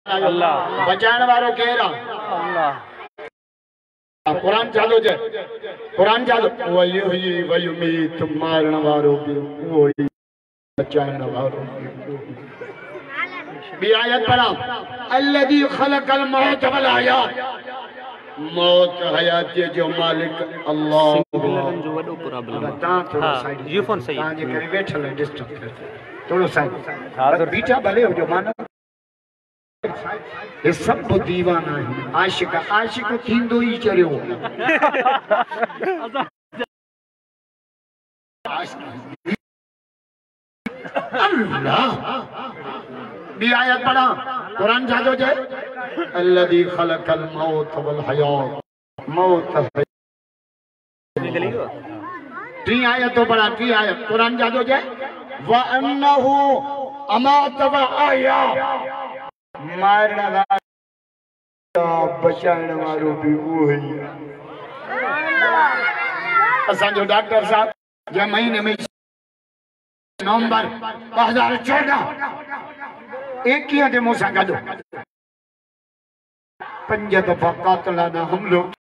अल्लाह बचाने वालों केरा अल्लाह कुरान चालू जे कुरान चालू वही हुई वही उम्मीद मारने वालों की वही बचाने वालों की भी आयत पढ़ा अल्लज़ी खलक़ल मौत वल हयात मौत हयात जो मालिक अल्लाह जो वडो प्रॉब्लम हां ये फोन सही तां जे करे बैठल डिस्टर्ब करते थोड़ो साइड हां बीटा भले हो जो मानो ये सब दीवाना है आशिक आशिक थींदो ही चरियो अल्लाह भी आयत पढ़ा कुरान जादो जे अल्लज़ी खलक़ल मौत वल हयात मौत टी आयत तो पढ़ा टी आयत कुरान जादो जे व अन्नहु अमात व आया मारने वाला बचाने वालों भी वो है असा जो डॉक्टर साहब जो महीने में नवंबर 2014 एक ही दे मूसा गदो 5 दफा कातलाना हम लोग